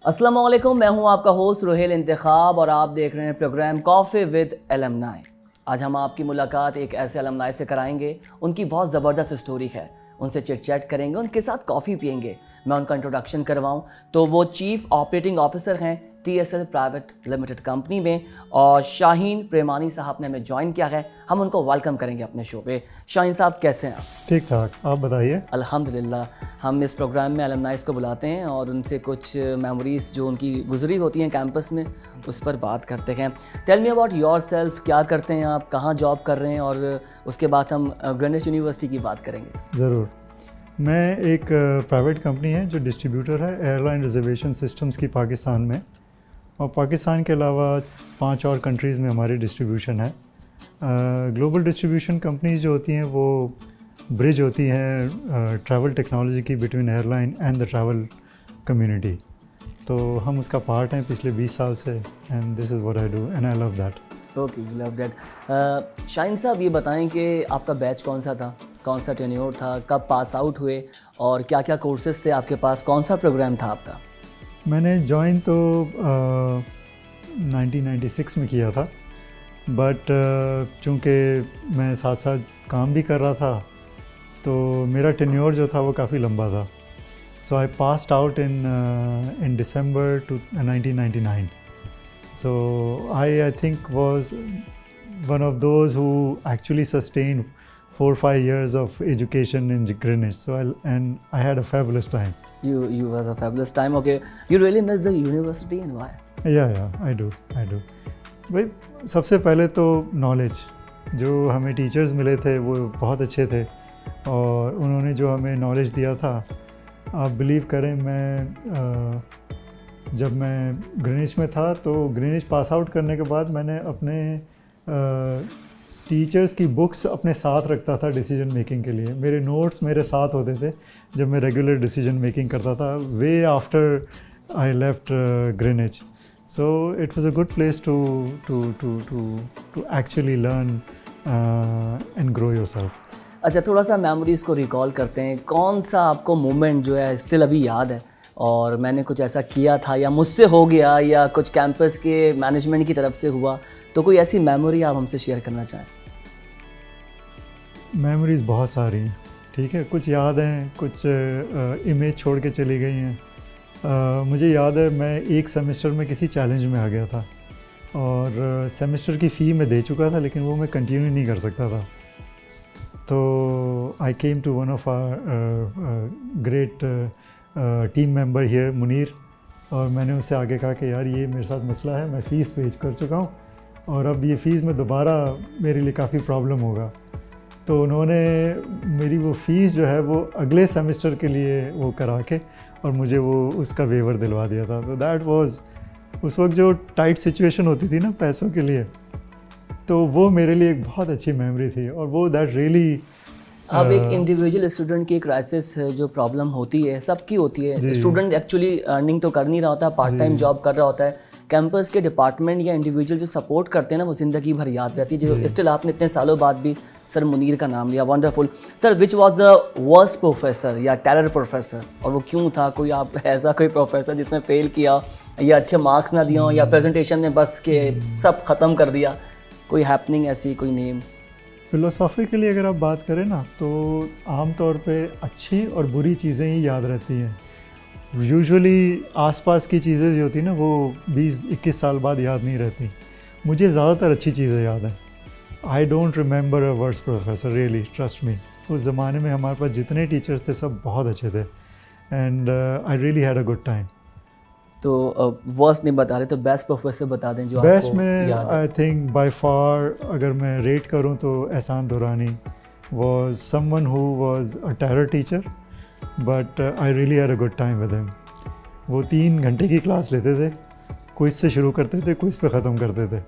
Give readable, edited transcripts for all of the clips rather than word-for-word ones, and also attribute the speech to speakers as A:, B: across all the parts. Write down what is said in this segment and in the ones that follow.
A: अस्सलाम वालेकुम, मैं हूं आपका होस्ट रोहेल इंतखाब और आप देख रहे हैं प्रोग्राम कॉफ़ी विद एलमनाई। आज हम आपकी मुलाकात एक ऐसे एलमनाई से कराएंगे, उनकी बहुत ज़बरदस्त स्टोरी है। उनसे चिट चैट करेंगे, उनके साथ कॉफ़ी पियेंगे। मैं उनका इंट्रोडक्शन करवाऊं तो वो चीफ़ ऑपरेटिंग ऑफिसर हैं TSL प्राइवेट लिमिटेड कंपनी में, और शाहीन प्रेमानी साहब ने हमें ज्वाइन किया है। हम उनको वेलकम करेंगे अपने शो पे। शाहीन साहब कैसे हैं आप?
B: ठीक ठाक, आप बताइए।
A: अल्हम्दुलिल्लाह। हम इस प्रोग्राम में अलमनाइज़ को बुलाते हैं और उनसे कुछ मेमोरीज़ जो उनकी गुजरी होती हैं कैंपस में, उस पर बात करते हैं। Tell me about yourself, क्या करते हैं आप, कहाँ जॉब कर रहे हैं, और उसके बाद हम ग्रेनिच यूनिवर्सिटी की बात करेंगे।
B: ज़रूर। मैं एक प्राइवेट कंपनी है जो डिस्ट्रीब्यूटर है एयरलाइन रिजर्वेशन सिस्टम्स की पाकिस्तान में, और पाकिस्तान के अलावा 5 और कंट्रीज़ में हमारी डिस्ट्रीब्यूशन है। ग्लोबल डिस्ट्रीब्यूशन कंपनीज जो होती हैं वो ब्रिज होती हैं ट्रैवल टेक्नोलॉजी की between airline and the travel community. तो हम उसका पार्ट हैं पिछले 20 साल से, and this is what I do and I love that.
A: Okay, you love that. Shaheen साहब, ये बताएं कि आपका बैच कौन सा था, कौन सा टेन्योर था, कब पास आउट हुए और क्या क्या कोर्सेज थे आपके पास, कौन सा प्रोग्राम था आपका?
B: मैंने जॉइन तो 1996 में किया था, बट चूँकि मैं साथ साथ काम भी कर रहा था तो मेरा टेन्योर जो था वो काफ़ी लंबा था। So I passed out in December 1999। So I think was one of those who actually sustained 4-5 years of education in Greenwich. So I had a fabulous time.
A: You was a fabulous time. Okay, you really miss the university and why?
B: Yeah, I do. भाई, सबसे पहले तो knowledge, जो हमें teachers मिले थे वो बहुत अच्छे थे, और उन्होंने जो हमें नॉलेज दिया था, आप बिलीव करें, मैं जब मैं ग्रीनिच में था तो ग्रीनिच पास आउट करने के बाद मैंने अपने टीचर्स की बुक्स अपने साथ रखता था डिसीजन मेकिंग के लिए। मेरे नोट्स मेरे साथ होते थे जब मैं रेगुलर डिसीजन मेकिंग करता था, way after I left Greenwich. So it was a good place to actually learn and grow yourself.
A: अच्छा, थोड़ा सा मेमोरीज़ को रिकॉल करते हैं। कौन सा आपको मोमेंट जो है स्टिल अभी याद है, और मैंने कुछ ऐसा किया था या मुझसे हो गया या कुछ कैंपस के मैनेजमेंट की तरफ से हुआ, तो कोई ऐसी मेमोरी आप हमसे शेयर करना चाहें?
B: मेमोरीज़ बहुत सारी हैं, ठीक है। कुछ याद हैं, कुछ इमेज छोड़ के चली गई हैं। मुझे याद है मैं एक सेमेस्टर में किसी चैलेंज में आ गया था, और सेमेस्टर की फ़ी मैं दे चुका था लेकिन वो मैं कंटिन्यू नहीं कर सकता था। तो I came to one of our great team member here, Munir, और मैंने उससे आगे कहा कि यार ये मेरे साथ मसला है, मैं फ़ीस पेज कर चुका हूँ और अब ये फ़ीस में दोबारा मेरे लिए काफ़ी प्रॉब्लम होगा। तो उन्होंने मेरी वो फ़ीस जो है वो अगले सेमेस्टर के लिए वो करा के और मुझे वो उसका वेवर दिलवा दिया था। तो दैट वाज, उस वक्त जो टाइट सिचुएशन होती थी ना पैसों के लिए, तो वो मेरे लिए एक बहुत अच्छी मेमोरी थी, और वो दैट रियली।
A: अब एक इंडिविजुअल स्टूडेंट की क्राइसिस जो प्रॉब्लम होती है, सबकी होती है। स्टूडेंट एक्चुअली अर्निंग तो कर नहीं रहा होता, पार्ट टाइम जॉब कर रहा होता है। कैंपस के डिपार्टमेंट या इंडिविजुअल जो सपोर्ट करते हैं ना, वो ज़िंदगी भर याद रहती है। जो स्टिल आपने इतने सालों बाद भी सर मुनीर का नाम लिया, wonderful. Sir, which was the worst professor या टेरर प्रोफेसर, और वो क्यों था? कोई आप ऐसा कोई प्रोफेसर जिसने फेल किया या अच्छे मार्क्स ना दिए हों, या प्रेजेंटेशन में बस के सब ख़त्म कर दिया? कोई हैपनिंग ऐसी, कोई नेम?
B: फ़िलोसॉफ़िकली अगर आप बात करें ना, तो आम तौर पे अच्छी और बुरी चीज़ें ही याद रहती हैं। यूजुअली आसपास की चीज़ें जो होती हैं ना, वो 20-21 साल बाद याद नहीं रहती। मुझे ज़्यादातर अच्छी चीज़ें याद हैं। I don't remember a worst professor, really, trust me. उस ज़माने में हमारे पास जितने टीचर्स थे सब बहुत अच्छे थे, and I really had a good time.
A: तो वर्स्ट नहीं बता रहे तो बेस्ट प्रोफेसर बता दें जो
B: बेस्ट
A: आपको
B: में
A: याद है।
B: आई थिंक बाय फार अगर मैं रेट करूं तो Ehsan Durrani was someone who was a terror teacher, but I really had a good time with him. वो 3 घंटे की क्लास लेते थे, क्विज से शुरू करते थे, क्विज पे ख़त्म करते थे,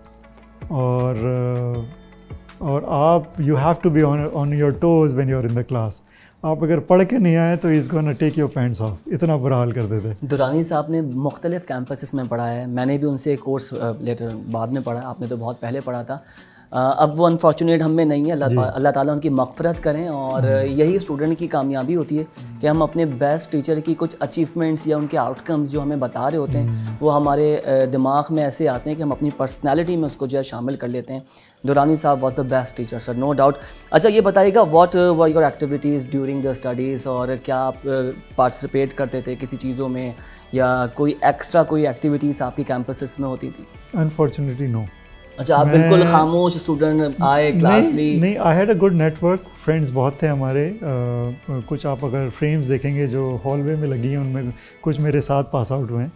B: और आप you have to be on your toes when you are in the class. आप अगर पढ़ के नहीं आए तो is gonna take your pants off, इतना बुरा हाल करते थे।
A: दुरानी साहब ने मुख्तलिफ़ कैंपसेस में पढ़ा है, मैंने भी उनसे एक कोर्स लेटर बाद में पढ़ा, आपने तो बहुत पहले पढ़ा था। अब वो अनफॉर्चुनेट हम में नहीं है, अल्लाह ताला उनकी मग़फ़िरत करें। और यही स्टूडेंट की कामयाबी होती है कि हम अपने बेस्ट टीचर की कुछ अचीवमेंट्स या उनके आउटकम्स जो हमें बता रहे होते हैं वो हमारे दिमाग में ऐसे आते हैं कि हम अपनी पर्सनैलिटी में उसको जो है शामिल कर लेते हैं। दुरानी साहब was the best teacher sir, no doubt. अच्छा ये बताइएगा, what were your activities during the studies, और क्या आप पार्टिसिपेट करते थे किसी चीज़ों में, या कोई एक्स्ट्रा कोई एक्टिविटीज़ आपकी कैंपसेस में होती थी?
B: Unfortunately no.
A: अच्छा, आप बिल्कुल खामोश स्टूडेंट, आए क्लास ली?
B: नहीं, I had a good network, friends बहुत थे हमारे। कुछ आप अगर फ्रेम्स देखेंगे जो हॉलवे में लगी हैं उनमें कुछ मेरे साथ पास आउट हुए हैं।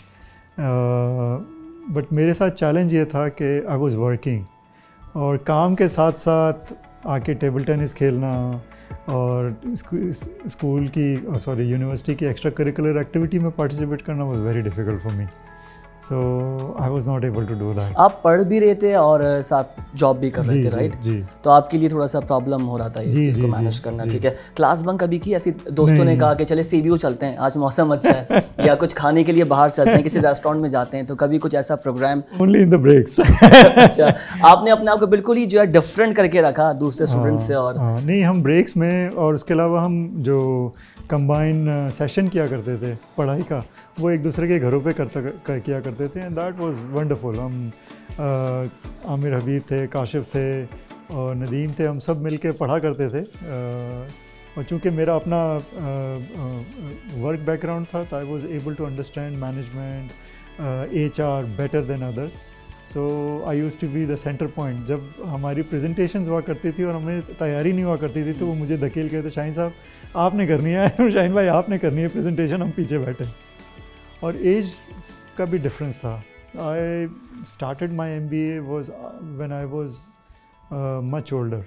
B: बट मेरे साथ चैलेंज ये था कि आई वाज वर्किंग, और काम के साथ साथ आके टेबल टेनिस खेलना और स्कूल की यूनिवर्सिटी की एक्स्ट्रा करिकुलर एक्टिविटी में पार्टिसिपेट करना was very difficult for me. So I was not able to do that. आप
A: पढ़ भी रहे थे और साथ जॉब भी कर रहे थे, राइट?
B: जी।
A: तो आपके लिए थोड़ा सा प्रॉब्लम हो रहा था इस चीज़ को मैनेज करना, ठीक है। क्लास बंक कभी की ऐसी दोस्तों ने कहा कि चले सीवीओ चलते हैं, आज मौसम अच्छा है, या कुछ खाने के लिए बाहर चलते हैं, किसी रेस्टोरेंट में जाते हैं, तो कभी कुछ ऐसा programme?
B: Only in the breaks.
A: अच्छा, आपने अपने आप को बिल्कुल ही जो है डिफरेंट करके रखा दूसरे स्टूडेंट से। और
B: नहीं, हम ब्रेक्स में, और उसके अलावा हम जो कंबाइन सेशन किया करते थे पढ़ाई का, वो एक दूसरे के घरों पे किया करते थे, एंड दैट वाज वंडरफुल। हम आमिर हबीब थे, काशिफ थे और नदीम थे, हम सब मिलके पढ़ा करते थे। और चूँकि मेरा अपना वर्क बैकग्राउंड था, तो I was able to understand management, HR better than others. So I use to be the centre point. जब हमारी प्रेजेंटेशंस हुआ करती थी और हमें तैयारी नहीं हुआ करती थी, तो वो मुझे धकेल के, तो शाहीन साहब आपने करनी है, शाहीन भाई आपने करनी है प्रेजेंटेशन, हम पीछे बैठे। और एज का भी डिफरेंस था। I started my MBA was when I was much older.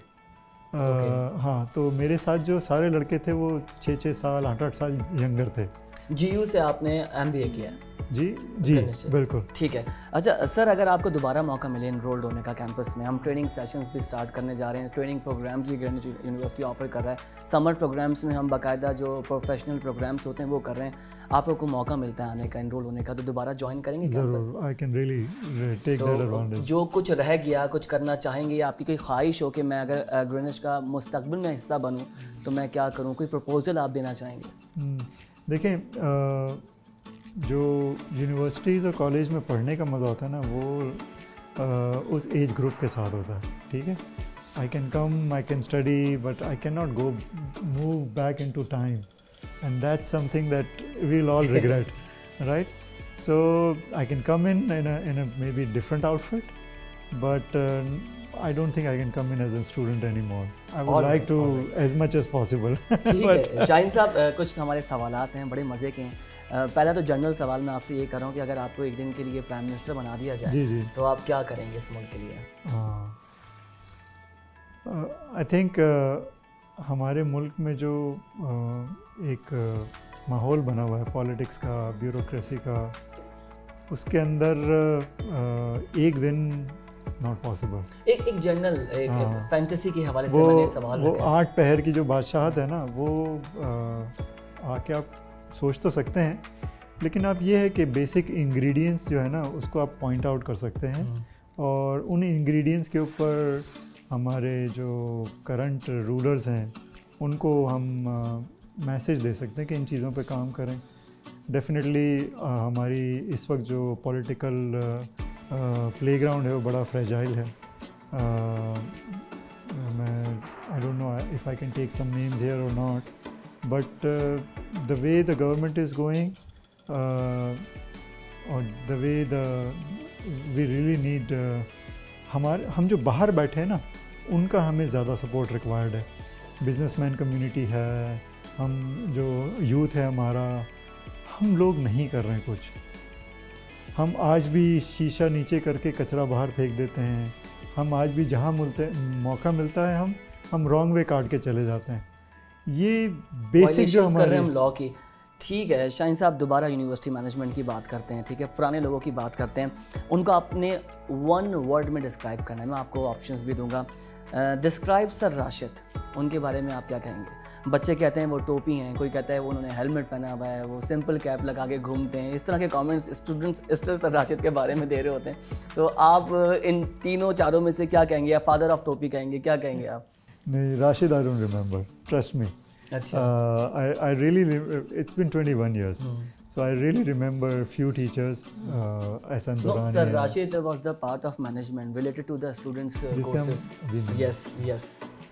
B: हाँ, तो मेरे साथ जो सारे लड़के थे वो 6-6 साल 8-8 साल यंगर थे।
A: GU से आपने MBA किया?
B: जी बिल्कुल।
A: ठीक है। अच्छा सर, अगर आपको दोबारा मौका मिले एनरोल्ड होने का कैंपस में, हम ट्रेनिंग सेशंस भी स्टार्ट करने जा रहे हैं, ट्रेनिंग प्रोग्राम्स भी ग्रेनिच यूनिवर्सिटी ऑफर कर रहा है, समर प्रोग्राम्स में हम बाकायदा जो प्रोफेशनल प्रोग्राम्स होते हैं वो कर रहे हैं, आपको को मौका मिलता है आने का, एनरोल होने का, तो दोबारा ज्वाइन करेंगे कैंपस?
B: ज़रूर, I can really take that advantage.
A: जो कुछ रह गया, कुछ करना चाहेंगे, या आपकी कोई ख्वाहिश हो कि मैं अगर ग्रेनिच का मुस्तकबिल में हिस्सा बनूँ तो मैं क्या करूँ, कोई प्रपोजल आप देना चाहेंगे?
B: देखें, जो यूनिवर्सिटीज़ और कॉलेज में पढ़ने का मज़ा होता है ना, वो उस एज ग्रुप के साथ होता है, ठीक है। I can come, I can study, but I can not go move back into time, and that's something that we will all regret, right? So I can come in a maybe different outfit, but I don't think I can come in as a student anymore. I would like to as much as possible.
A: Shaheen साहब, कुछ हमारे सवालात हैं बड़े मज़े के हैं। पहला तो जनरल सवाल मैं आपसे ये कर रहा हूँ कि अगर आपको एक दिन के लिए प्राइम मिनिस्टर बना दिया जाए तो आप क्या करेंगे इस मुल्क के लिए?
B: आई थिंक हमारे मुल्क में जो एक माहौल बना हुआ है पॉलिटिक्स का, ब्यूरोक्रेसी का, उसके अंदर एक दिन नॉट पॉसिबल।
A: एक जनरल फैंटेसी के हवाले से मैंने सवाल
B: वो 8 पहर की जो बादशाहत है ना, वो आके आप सोच तो सकते हैं, लेकिन आप ये है कि बेसिक इंग्रेडिएंट्स जो है ना उसको आप पॉइंट आउट कर सकते हैं, और उन इंग्रेडिएंट्स के ऊपर हमारे जो करंट रूलर्स हैं उनको हम मैसेज दे सकते हैं कि इन चीज़ों पे काम करें। डेफिनेटली हमारी इस वक्त जो पॉलिटिकल प्लेग्राउंड है वो बड़ा फ्रेजाइल है। मैं I don't know if I can take some names here और not, but the way the government is going, or the way we really need, हम जो बाहर बैठे हैं ना उनका हमें ज़्यादा सपोर्ट रिक्वायर्ड है। बिजनेसमैन कम्युनिटी है, हम जो यूथ है हमारा, हम लोग नहीं कर रहे हैं कुछ। हम आज भी शीशा नीचे करके कचरा बाहर फेंक देते हैं, हम आज भी जहाँ मौका मिलता है हम रॉन्ग वे काट के चले जाते हैं। ये बेसिक जो हमारे
A: कर रहे हैं हम लॉ की। ठीक है शाहीन साहब, दोबारा यूनिवर्सिटी मैनेजमेंट की बात करते हैं, ठीक है, पुराने लोगों की बात करते हैं, उनका अपने वन वर्ड में डिस्क्राइब करना है, मैं आपको ऑप्शंस भी दूंगा। डिस्क्राइब सर राशिद, उनके बारे में आप क्या कहेंगे? बच्चे कहते हैं वो टोपी हैं, कोई कहता है वो उन्होंने हेलमेट पहना हुआ है, वो सिंपल कैप लगा के घूमते हैं, इस तरह के कमेंट्स स्टूडेंट्स सर राशिद के बारे में दे रहे होते हैं। तो आप इन तीनों चारों में से क्या कहेंगे? या फादर ऑफ टोपी कहेंगे, क्या कहेंगे आप?
B: नहीं, Rashid I don't remember, trust me.
A: अच्छा।
B: I really it's been 21 years. So I really remember few teachers. Ahsan
A: No,
B: Durrani.
A: sir, Rashid was the part of management related to the students' courses. Yes, yes.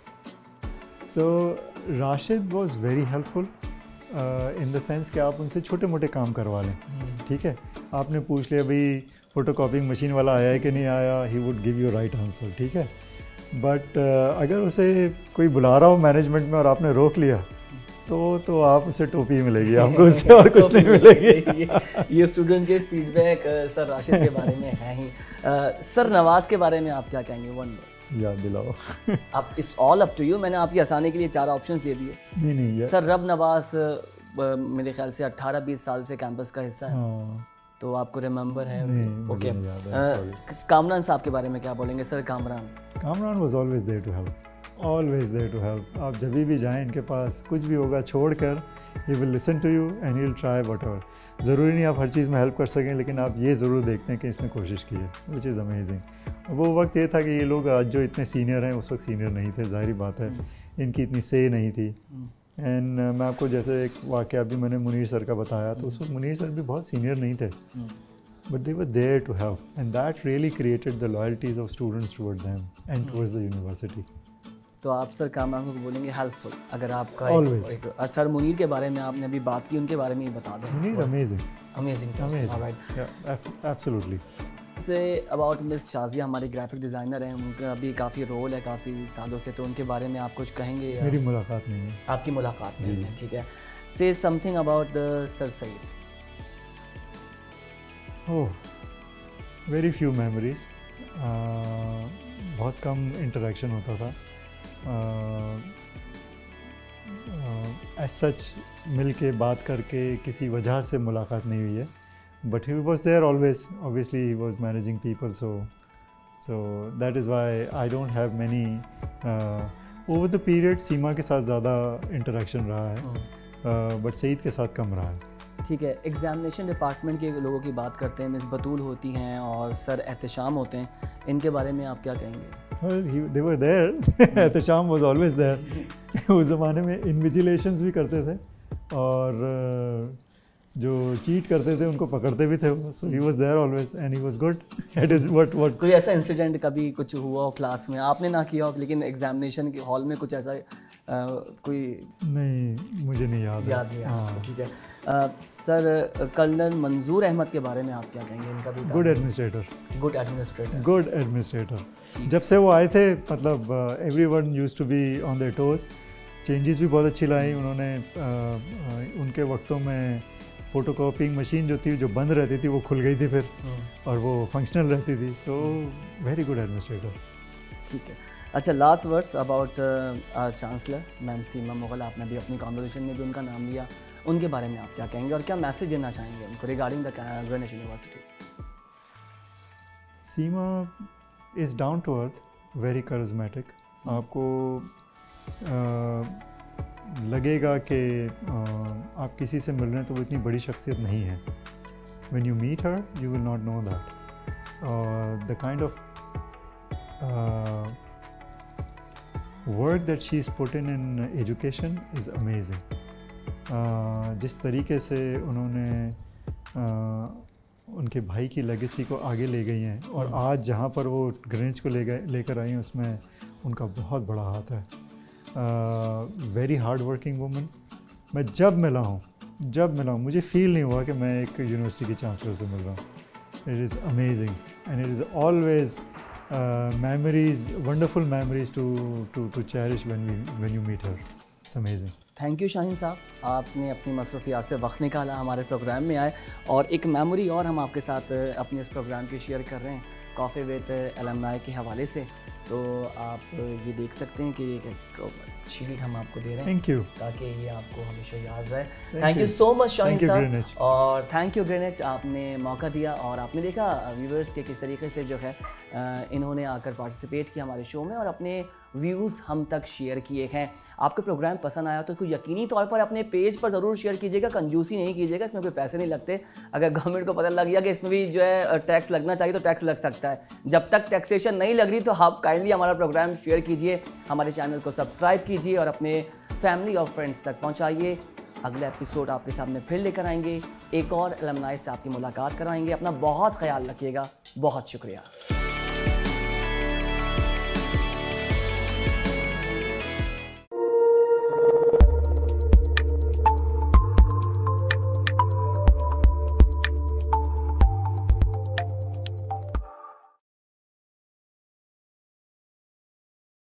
B: So Rashid was very helpful in the sense कि आप उनसे छोटे मोटे काम करवा लें, ठीक है? आपने पूछ लिया भाई फोटोकॉपिंग मशीन वाला आया है कि नहीं आया, he would give you right answer, ठीक है? बट अगर उसे कोई बुला रहा हो मैनेजमेंट में और आपने रोक लिया तो आप उसे टोपी मिलेगी, आपको उससे और कुछ नहीं मिलेगी।
A: ये स्टूडेंट के फीडबैक सर राशिद के बारे में है ही। सर नवाज के बारे में आप क्या कहेंगे? वन वर्ड
B: याद दिलाओ।
A: आप it's all up to you, मैंने आपकी आसानी के लिए 4 ऑप्शंस दे दिए।
B: नहीं
A: सर रब नवाज मेरे ख्याल से 18-20 साल से कैंपस का हिस्सा है।
B: हाँ,
A: तो आपको रिमेंबर है?
B: ओके।
A: कामरान साहब के बारे में क्या बोलेंगे? Sir Kamran
B: was always there to help, always there to help. आप जब भी जाएं इनके पास, कुछ भी होगा छोड़कर, he will listen to you and he will try whatever. ज़रूरी नहीं आप हर चीज़ में हेल्प कर सकें, लेकिन आप ये ज़रूर देखते हैं कि इसने कोशिश की है, विच इज़ अमेजिंग। वो वक्त ये था कि ये लोग आज जो इतने सीनियर हैं उस वक्त सीनियर नहीं थे, ज़ाहिर बात है, इनकी इतनी से नहीं थी। एंड मैं आपको जैसे एक वाक़या भी मैंने मुनीर सर का बताया, तो उस वक्त मुनीर सर भी बहुत सीनियर नहीं थे, but they were there to help, and that really created the loyalties of students towards them and towards the university.
A: तो आप सर कामरान को बोलेंगे हेल्पफुल, अगर आपका
B: Always.
A: सर मुनीर के बारे में आपने अभी बात की, उनके बारे में ही बता दें।
B: Munir amazing,
A: alright.
B: Absolutely.
A: Say about miss Shazia, हमारी ग्राफिक डिज़ाइनर हैं, उनका अभी काफ़ी रोल है काफ़ी सालों से, तो उनके बारे में आप कुछ कहेंगे?
B: मेरी मुलाकात नहीं है।
A: आपकी मुलाकात नहीं है, ठीक है। Say something about the sir Saeed.
B: Very few memories, बहुत कम इंटरेक्शन होता था। एज सच मिल के बात करके किसी वजह से मुलाकात नहीं हुई है, but he was there always. Obviously he was managing people, so that is why I don't have many over the period. Seema के साथ ज़्यादा इंटरेक्शन रहा है, बट सईद के साथ कम रहा है।
A: ठीक है। एग्जामिनेशन डिपार्टमेंट के लोगों की बात करते हैं, मिस बतूल होती हैं और सर एहतशाम होते हैं, इनके बारे में आप क्या कहेंगे?
B: They were there. Ehtesham was always there. उस ज़माने में इन्विजिलेशंस भी करते थे और जो चीट करते थे उनको पकड़ते भी थे, so he was there always and he was good. That is what
A: कोई ऐसा इंसिडेंट कभी कुछ हुआ हो क्लास में, आपने ना किया हो लेकिन एग्जामिनेशन के हॉल में कुछ ऐसा कोई?
B: नहीं, मुझे नहीं याद
A: नहीं। हाँ, ठीक है। सर कर्नल मंजूर अहमद के बारे में आप क्या कहेंगे? इनका भी
B: गुड एडमिनिस्ट्रेटर। Good administrator. जब से वो आए थे, मतलब everyone used to be on their toes. Changes भी बहुत अच्छी लाई उन्होंने। उनके वक्तों में फ़ोटोकॉपिंग मशीन जो थी, जो बंद रहती थी, वो खुल गई थी फिर, और वो फंक्शनल रहती थी। So very good administrator.
A: ठीक है। अच्छा, last words about chancellor ma'am Seema Mughal, आपने भी अपनी कॉन्वर्सेशन में भी उनका नाम लिया, उनके बारे में आप क्या कहेंगे और क्या मैसेज देना चाहेंगे उनको regarding the Greenwich university?
B: Seema is down to earth, very charismatic. आपको लगेगा कि आप किसी से मिल रहे हैं तो वो इतनी बड़ी शख्सियत नहीं है। When you meet her you will not know that. The kind of work that she's put in education is amazing. जिस तरीके से उन्होंने उनके भाई की लेगेसी को आगे ले गई हैं और आज जहाँ पर वो ग्रेनिच को लेकर आई हैं, उसमें उनका बहुत बड़ा हाथ है। Very hard working woman. मैं जब मिला हूँ मुझे फील नहीं हुआ कि मैं एक यूनिवर्सिटी के चांसलर से मिल रहा हूँ। It is amazing and it is always memories, wonderful memories to cherish when you meet her. It's amazing.
A: Thank you Shaheen साहब, आपने अपनी मसरूफियात से वक्त निकाला, हमारे प्रोग्राम में आए और एक मेमोरी और हम आपके साथ अपने इस प्रोग्राम की शेयर कर रहे हैं कॉफ़ी विद एलुमनाई के हवाले से। तो आप ये देख सकते हैं कि एक शील्ड हम आपको दे रहे हैं,
B: थैंक यू,
A: ताकि ये आपको हमेशा याद रहे। Thank you so much Shaheen साहब, और थैंक यू ग्रीनिच, आपने मौका दिया और आपने देखा व्यूवर्स के किस तरीके से जो है इन्होंने आकर पार्टिसिपेट किया हमारे शो में और अपने व्यूज़ हम तक शेयर किए हैं। आपको प्रोग्राम पसंद आया तो इसको यकीनी तौर पर अपने पेज पर ज़रूर शेयर कीजिएगा, कंजूसी नहीं कीजिएगा, इसमें कोई पैसे नहीं लगते। अगर गवर्नमेंट को पता लग गया कि इसमें भी जो है टैक्स लगना चाहिए तो टैक्स लग सकता है। जब तक टैक्सेशन नहीं लग रही तो आप काइंडली हमारा प्रोग्राम शेयर कीजिए, हमारे चैनल को सब्सक्राइब कीजिए और अपने फैमिली और फ्रेंड्स तक पहुँचाइए। अगला एपिसोड आपके सामने फिर लेकर आएंगे, एक और एलुमनाई से आपकी मुलाकात कराएंगे। अपना बहुत ख्याल रखिएगा, बहुत शुक्रिया।